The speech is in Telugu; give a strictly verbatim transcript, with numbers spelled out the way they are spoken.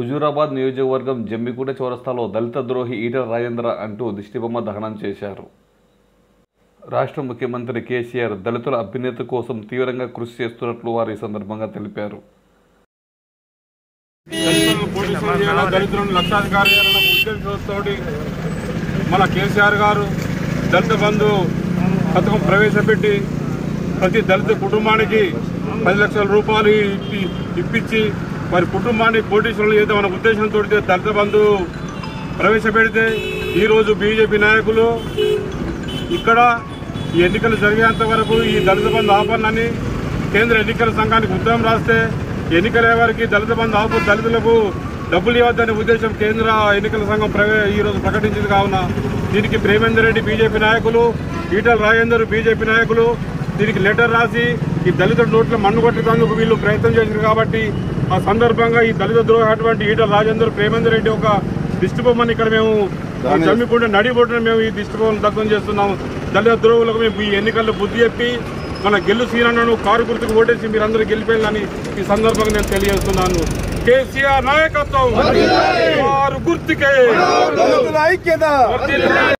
హుజూరాబాద్ నియోజకవర్గం జమ్మికుంట చౌరస్తాలో దళిత ద్రోహి ఈటెల రాజేందర్ అంటూ దిష్టిబొమ్మ దహనం చేశారు. రాష్ట్ర ముఖ్యమంత్రి కేసీఆర్ దళితుల అభ్యున్నతి కోసం తీవ్రంగా కృషి చేస్తున్నట్లు వారు ఈ సందర్భంగా తెలిపారు. దళితులను లక్షాధికారి ఉద్దేశంతో మన కేసీఆర్ గారు దళిత బంధు పథకం ప్రవేశపెట్టి ప్రతి దళిత కుటుంబానికి పది లక్షల రూపాయలు ఇప్పించి వారి కుటుంబాన్ని కోటీశ్వరులు చేద్దామన్న ఉద్దేశంతో దళిత బంధు ప్రవేశపెడితే ఈరోజు బీజేపీ నాయకులు ఇక్కడ ఈ ఎన్నికలు జరిగేంత వరకు ఈ దళిత బంధు ఆపన్నని కేంద్ర ఎన్నికల సంఘానికి ఉత్తరం రాస్తే ఎన్నికల వారికి దళిత బంధు ఆపు దళితులకు డబ్బులు ఇవ్వద్దనే ఉద్దేశం కేంద్ర ఎన్నికల సంఘం ప్రవే ఈరోజు ప్రకటించింది. కావున దీనికి ప్రేమేందర్ రెడ్డి బీజేపీ నాయకులు, ఈటెల రాజేందర్ బీజేపీ నాయకులు దీనికి లెటర్ రాసి ఈ దళిత నోట్ల మన్ను కొట్టేందుకు వీళ్ళు ప్రయత్నం చేశారు. కాబట్టి ఆ సందర్భంగా ఈ దళిత ద్రోహి అటువంటి ఈటెల రాజేందర్, ప్రేమేందర్ రెడ్డి ఒక దిష్టి బొమ్మని ఇక్కడ మేము జమ్మికుంట నడిబొట్టున మేము ఈ దిష్టి బొమ్మను దగ్ధం చేస్తున్నాము. దళిత ద్రోహులకు మేము ఈ ఎన్నికల్లో బుద్ధి చెప్పి మన గెల్లు సీనన్నను కారు గుర్తుకు ఓటేసి మీరందరూ గెలిపోయిందని ఈ సందర్భంగా నేను తెలియజేస్తున్నాను. కేసీఆర్ నాయకత్వం కారు గుర్తుకే ఐక్యత.